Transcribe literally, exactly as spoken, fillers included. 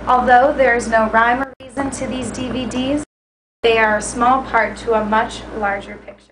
Although there is no rhyme or reason to these D V Ds, they are a small part to a much larger picture.